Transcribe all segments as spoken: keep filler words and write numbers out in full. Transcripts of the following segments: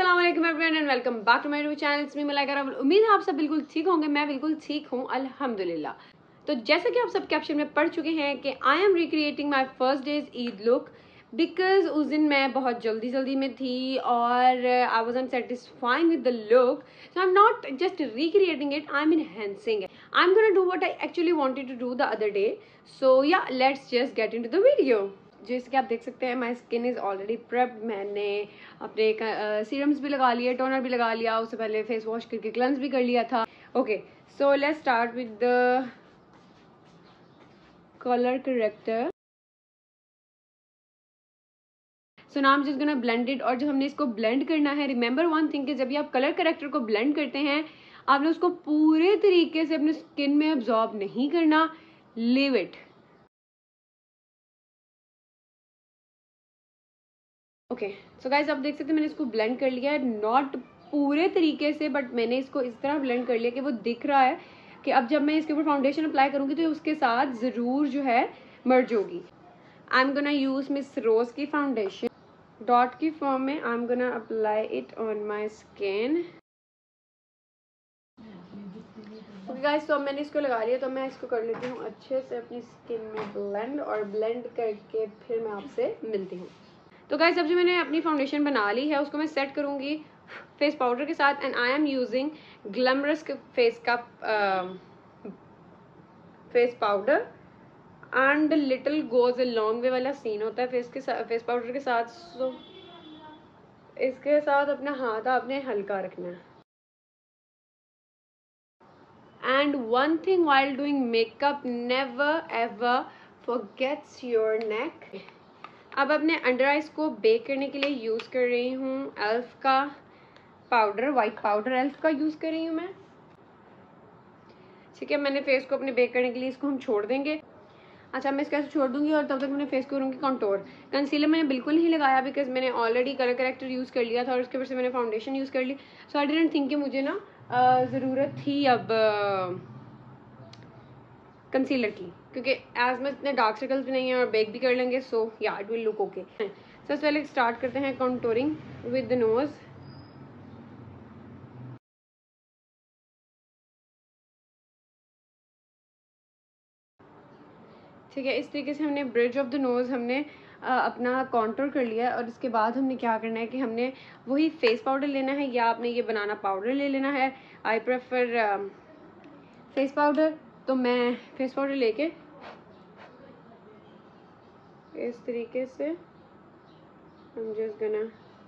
अस्सलाम वालेकुम everyone and welcome back to my YouTube channel. It's me Malaika Rawal. उम्मीद है आप सब बिल्कुल ठीक होंगे। मैं बिल्कुल ठीक हूँ अल्हम्दुलिल्लाह। तो जैसा कि आप सब कैप्शन में पढ़ चुके हैं कि I am recreating my first day's Eid look because उस दिन मैं बहुत जल्दी जल्दी में थी और I was unsatisfying with the look, so I am not just recreating it, I am enhancing it. I am gonna do what I actually wanted to do the other day. So yeah let's just get into the video. जैसे कि आप देख सकते हैं my skin is already prepped. मैंने अपने serums भी लगा लिए, टोनर भी लगा लिया, उससे पहले फेस वॉश करके क्लेंस भी कर लिया था। Okay, so let's start with the colour corrector. So now I am just gonna blend it. और जब हमने इसको ब्लेंड करना है, रिमेंबर वन थिंग कि जब भी आप कलर करेक्टर को ब्लेंड करते हैं आपने उसको पूरे तरीके से अपने स्किन में अब्जॉर्ब नहीं करना, leave it. Okay so guys आप देख सकते हैं मैंने इसको ब्लेंड कर लिया है, नॉट पूरे तरीके से बट मैंने इसको इस तरह ब्लेंड कर लिया कि वो दिख रहा है कि अब जब मैं इसके ऊपर फाउंडेशन अप्लाई करूंगी तो उसके साथ ज़रूर जो है मर्ज होगी। I am gonna use Miss Rose की फाउंडेशन डॉट की फॉर्म में। I am gonna apply it on my skin. Okay guys, तो अब मैंने इसको लगा लिया तो मैं इसको कर लेती हूँ अच्छे से अपनी स्किन में ब्लेंड, और ब्लेंड करके फिर मैं आपसे मिलती हूँ। तो गाइस अब जो मैंने अपनी फाउंडेशन बना ली है उसको मैं सेट करूंगी फेस पाउडर के साथ। And I am using glamorous face का face powder and little goes a long way वाला सीन होता है फेस के साथ, फेस पाउडर के साथ। सो इसके साथ अपना हाथ आपने हल्का रखना है। And one thing while doing makeup, never ever forgets your neck. अब अपने अंडर आइज को बेक करने के लिए यूज़ कर रही हूँ एल्फ का पाउडर, वाइट पाउडर एल्फ का यूज़ कर रही हूँ मैं। ठीक है, मैंने फेस को अपने बेक करने के लिए इसको हम छोड़ देंगे। अच्छा, मैं इसको ऐसे छोड़ दूंगी और तब तक मैंने फेस को करूँगी कंटोर। कंसीलर मैंने बिल्कुल नहीं लगाया बिकॉज मैंने ऑलरेडी कलर करेक्टर यूज़ कर लिया था और उसके वजह से मैंने फाउंडेशन यूज़ कर ली। सो आई डिडंट थिंक कि मुझे ना ज़रूरत थी अब कंसीलर की, क्योंकि एज में इतने डार्क सर्कल्स भी नहीं है और बेक भी कर लेंगे। सो या इट विल लुक ओके। सबसे पहले स्टार्ट करते हैं कंटूरिंग विद द नोज। ठीक है, इस तरीके से हमने ब्रिज ऑफ द नोज हमने आ, अपना कॉन्टोर कर लिया है। और इसके बाद हमने क्या करना है कि हमने वही फेस पाउडर लेना है या आपने ये बनाना पाउडर ले लेना है। आई प्रेफर फेस पाउडर, तो मैं फेस पाउडर लेके इस तरीके से I'm just gonna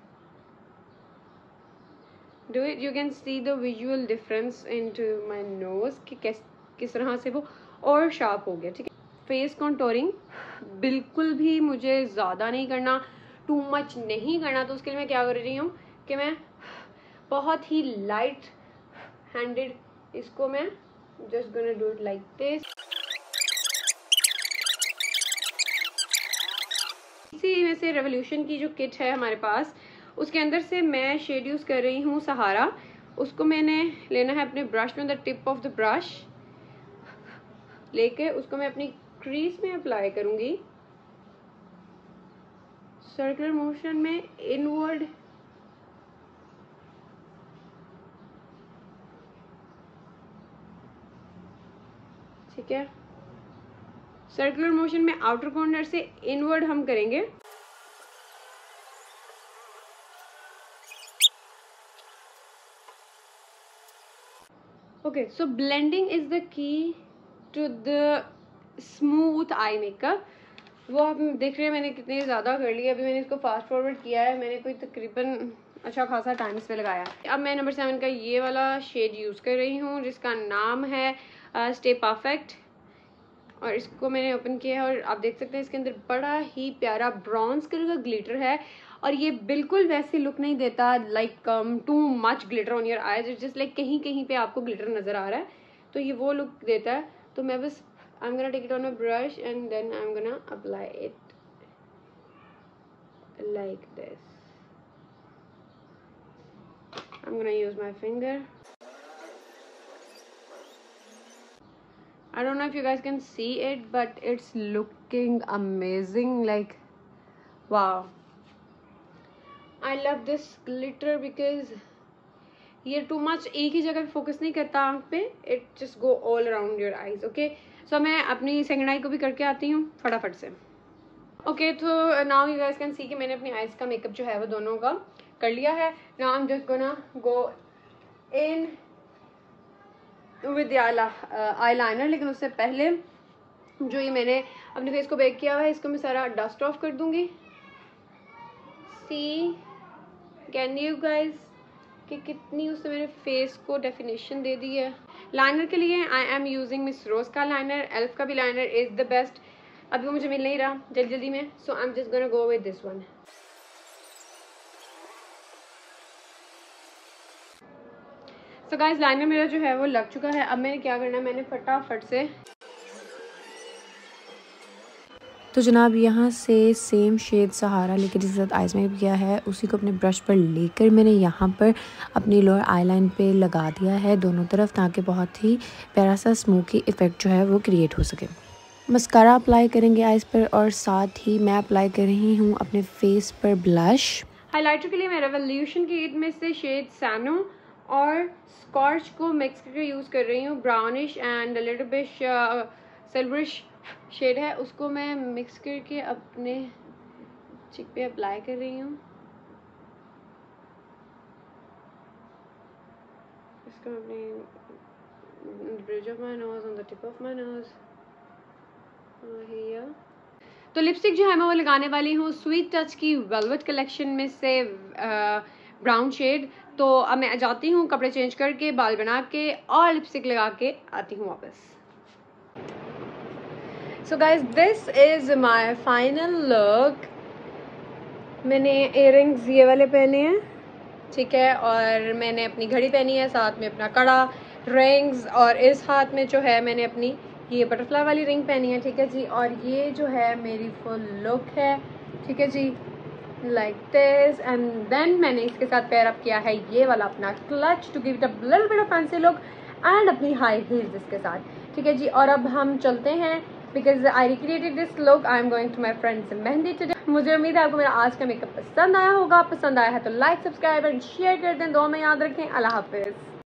do it. You can see the visual difference into my nose कि किस किस तरह से वो और शार्प हो गया। ठीक है, फेस कॉन्टोरिंग बिल्कुल भी मुझे ज़्यादा नहीं करना, टू मच नहीं करना। तो उसके लिए मैं क्या कर रही हूँ कि मैं बहुत ही लाइट हैंडेड इसको मैं just gonna do it like this. इसी में से रेवोल्यूशन की जो किट है हमारे पास उसके अंदर से मैं शेड यूज़ कर रही हूँ सहारा। उसको मैंने लेना है अपने ब्रश में, the tip of the brush लेके उसको मैं अपनी क्रीज में अप्लाई करूंगी सर्कुलर मोशन में इनवर्ड। ठीक है, सर्कुलर मोशन में आउटर कॉर्नर से इनवर्ड हम करेंगे। Okay, so blending is the key to the smooth eye makeup. वो आप देख रहे हैं मैंने कितनी ज़्यादा कर लिया। अभी मैंने इसको फास्ट फॉरवर्ड किया है, मैंने कोई तकरीबन अच्छा खासा टाइम इस पे लगाया। अब मैं नंबर सेवन का ये वाला शेड यूज़ कर रही हूँ जिसका नाम है स्टे परफेक्ट, और इसको मैंने ओपन किया है और आप देख सकते हैं इसके अंदर बड़ा ही प्यारा ब्राउन्स कलर का ग्लिटर है। और ये बिल्कुल वैसे लुक नहीं देता like too much glitter on your eyes, just like कहीं कहीं पे आपको ग्लिटर नज़र आ रहा है, तो ये वो लुक देता है। तो मैं बस I'm gonna take it on a brush and then I'm gonna apply it like this. I'm gonna use my finger. I don't know if you guys can see it, but it's looking amazing. Like, wow. I love this glitter because ये too much एक ही जगह पे focus नहीं करता आंख पे, it just go all around your eyes. Okay, so मैं अपनी सेकंड आई को भी करके आती हूँ फटाफट से। ओके, तो now you guys can see कि मैंने अपनी आईज का मेकअप जो है वो दोनों का कर लिया है। Now I am just gonna go in with eye liner, लेकिन उससे पहले जो ये मैंने अपने फेस को बेक किया हुआ है इसको मैं सारा डस्ट ऑफ कर दूंगी। सी कैन यू गाइस कि कितनी उसने मेरे फेस को डेफिनेशन दे दी है। लाइनर के लिए I am using Miss Rose का लाइनर, एल्फ का भी लाइनर इज द बेस्ट। अभी वो मुझे मिल नहीं रहा जल्दी जल्दी में, so I am just gonna go with this one. So guys liner मेरा जो है वो लग चुका है। अब मैंने क्या करना है, मैंने फटाफट से तो जनाब यहाँ से सेम शेड सहारा लेकर जिसके साथ आइज मेकअप किया है उसी को अपने ब्रश पर लेकर मैंने यहाँ पर अपनी लोअर आई लाइन पर लगा दिया है दोनों तरफ, ताकि बहुत ही प्यारा सा स्मोकी इफ़ेक्ट जो है वो क्रिएट हो सके। मस्कारा अप्लाई करेंगे आइज पर और साथ ही मैं अप्लाई कर रही हूँ अपने फेस पर ब्लश। हाइलाइटर के लिए मैं रेवोल्यूशन की ईद में से शेड सैनो और स्कॉच को मिक्स करके यूज़ कर रही हूँ। Brownish and little bit silverish shade है, उसको मैं मिक्स करके अपने चिक पे अप्लाई कर रही हूँ। इसको अपनी bridge of my nose, on the tip of my nose here. तो लिपस्टिक जो है मैं वो लगाने वाली हूँ स्वीट टच की वेलवेट कलेक्शन में से ब्राउन शेड। तो अब मैं जाती हूँ कपड़े चेंज करके, बाल बना के और लिपस्टिक लगा के आती हूँ वापस। So guys this is my final look. मैंने इयररिंग्स ये वाले पहने हैं, ठीक है, और मैंने अपनी घड़ी पहनी है, साथ में अपना कड़ा, रिंग्स, और इस हाथ में जो है मैंने अपनी ये बटरफ्लाई वाली रिंग पहनी है, ठीक है जी। और ये जो है मेरी फुल लुक है, ठीक है जी, लाइक दिस। एंड देन मैंने इसके साथ पेयर अप किया है ये वाला अपना clutch to give it a little bit of fancy look and अपनी हाई हील्स इसके साथ, ठीक है जी। और अब हम चलते हैं because I recreated this look, I am going to my friends mehndi today. मुझे उम्मीद है आपको मेरा आज का मेकअप पसंद आया होगा। पसंद आया है तो लाइक, सब्सक्राइब एंड शेयर कर दें। दो में याद रखें। अल्लाह हाफिज़।